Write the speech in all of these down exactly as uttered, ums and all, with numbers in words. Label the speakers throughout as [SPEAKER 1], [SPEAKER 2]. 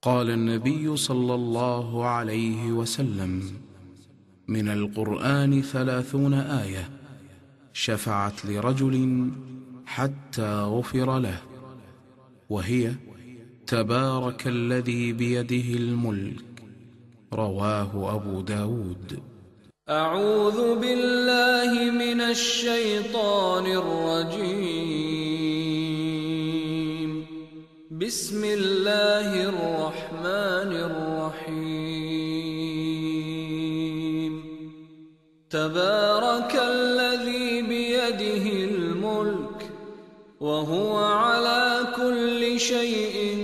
[SPEAKER 1] قال النبي صلى الله عليه وسلم: من القرآن ثلاثون آية شفعت لرجل حتى غفر له، وهي: تبارك الذي بيده الملك. رواه أبو داود.
[SPEAKER 2] أعوذ بالله من الشيطان الرجيم. بسم الله الرحمن الرحيم. تبارك الذي بيده الملك وهو على كل شيء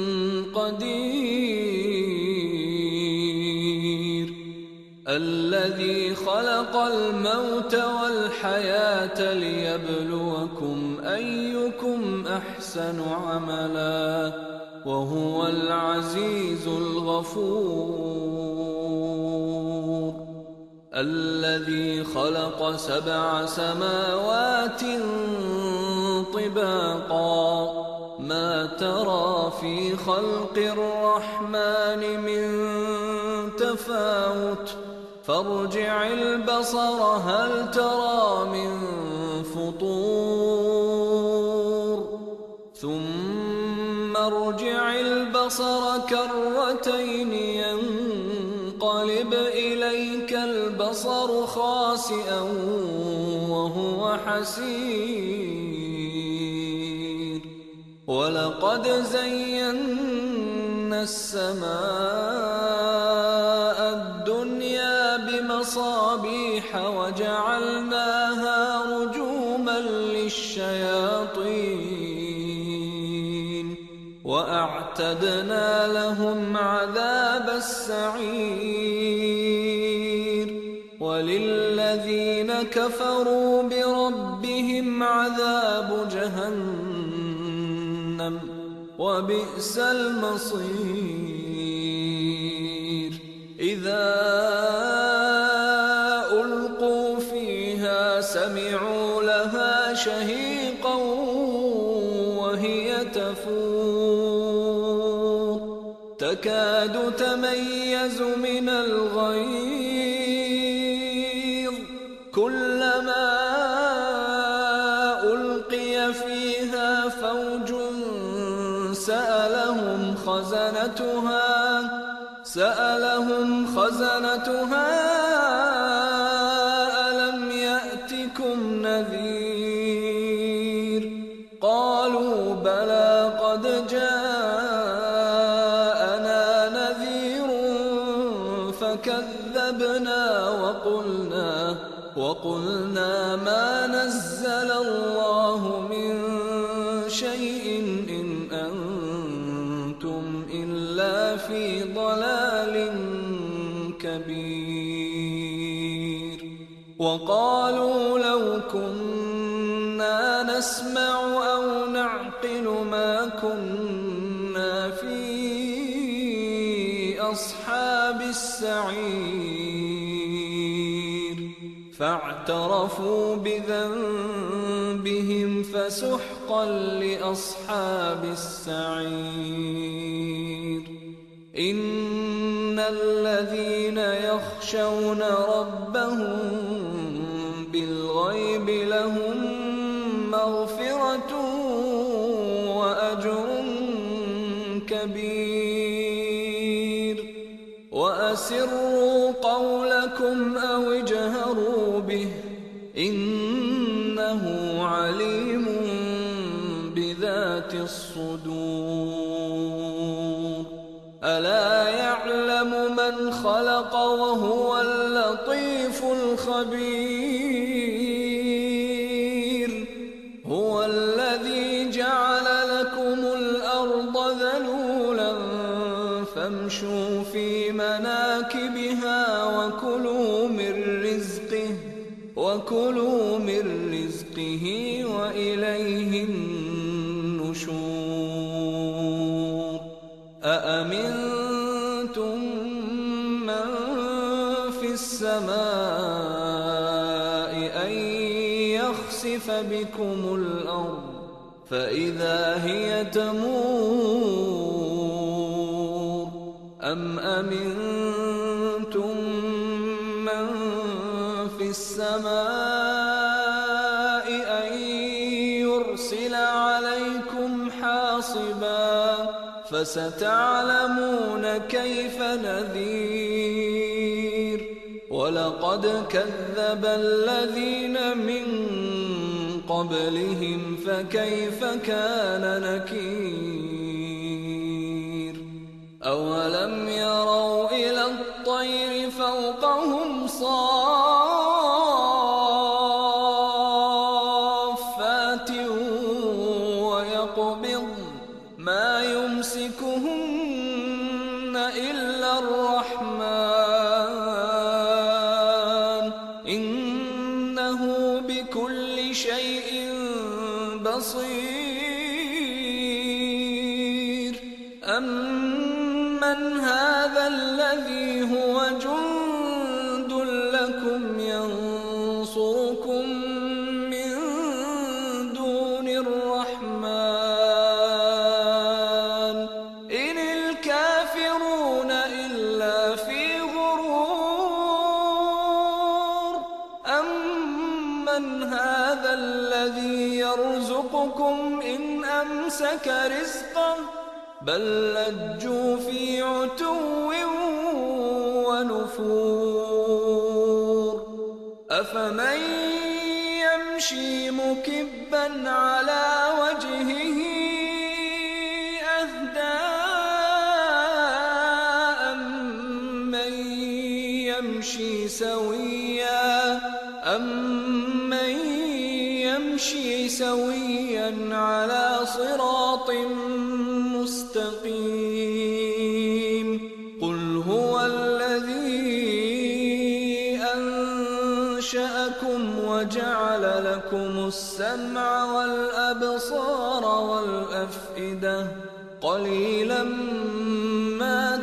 [SPEAKER 2] قدير، الذي خلق الموت والحياة ليبلوكم أيكم أحسن عملا، وهو العزيز الغفور. الذي خلق سبع سماوات طباقا، ما ترى في خلق الرحمن من تفاوت، فارجع البصر هل ترى من فطور، ثم ارجع البصر كرتين ينقلب إليك البصر خاسئا وهو حسير. ولقد زينا السماء الدنيا بمصابيح وجعلناها رجوما للشياطين، وأعتدنا لهم عذاب السعير. وللذين كفروا بربهم عذاب جهنم، وبئس المصير. إذا ألقوا فيها سمعوا لها شهيقا وهي تفور، تكاد تميز من الغيظ، كلما ألقي فيها فوج سألهم خزنتها سألهم خزنتها ألم يأتكم نذير؟ قالوا بلى قد جاءنا نذير فكذبنا وقلنا وقلنا ما نزل الله من شيء إن أنتم إلا في ضلال كبير. وقالوا لو كنا نسمع أو نعقل ما كنا في أصحاب السعير، فاعترفوا بذنبهم فسحقا لأصحاب السعير. إن الذين يخشون ربهم بالغيب لهم مغفرة وأجر كبير. وأسروا قولكم أو اجهروا به إنه عليم بذات الصدور. ألا يعلم من خلق وهو اللطيف الخبير. هو الذي جعل لكم الأرض ذلولا فامشوا في مناكبها وكلوا من رزقه وكلوا من رزقه وإليه النشور. أأمنتم من في السماء أن يخسف بكم الأرض فإذا هي تمور أم أمنتم من في السماء أن يرسل عليكم حاصبا فستعلمون كيف نذير ولقد كذب الذين من قبلهم فكيف كان نكير أولم يروا إلى الطير فوقهم صافات ويقبض ما يمسكهن إلا الرحمن إنه بكل شيء بصير أمن هذا الذي هو جند لكم ينصركم من دون الرحمن إن الكافرون إلا في غرور أمن هذا الذي يرزقكم إن أمسك رزقه بل لجوا في عتو ونفور أفمن يمشي مكبا على وجهه أهدى أمن يمشي سويا أمن يمشي سويا على صراط مستقيم قل هو الذي أنشأكم وجعل لكم السمع والأبصار والأفئدة قليلا ما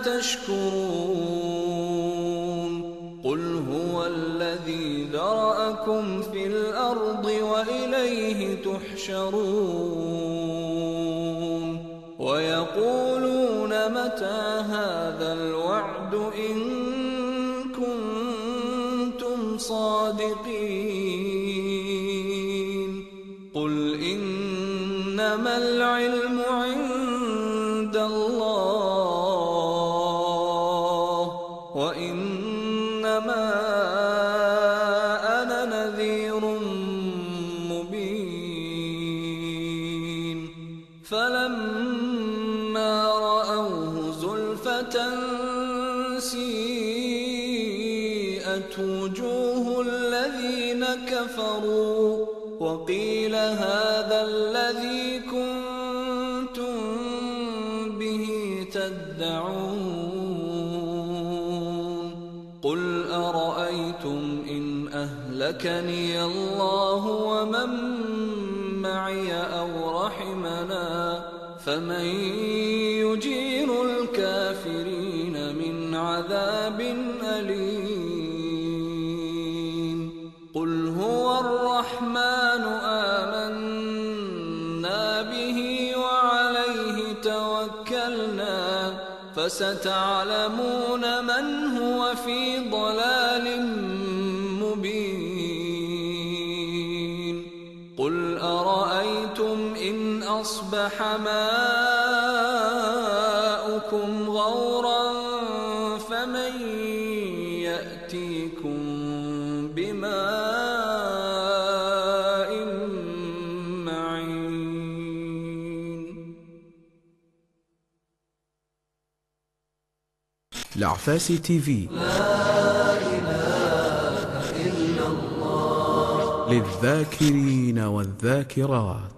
[SPEAKER 2] تشكرون قل هو الذي ذرأكم في الأرض وإليه تحشرون ويقولون متى هذا الوعد إن كنتم صادقين قل إنما العلم عند الله وإنما أنا نذير مبين فلما رأوه زلفة سيئت وجوه الذين كفروا وقيل هذا الذي كنتم به تدعون قل أرأيتم إن أهلكني الله ومن معي أو رحمنا فمن يجير الكافرين من عذاب أليم قل هو الرحمن آمنا به وعليه توكلنا فستعلمون من هو في ضلال مبين قل أرأيتم إن أصبح ماؤكم غورا فمن يأتيكم بماء معين.
[SPEAKER 1] العفاسي تي في.
[SPEAKER 2] لا إله إلا الله
[SPEAKER 1] للذاكرين والذاكرات.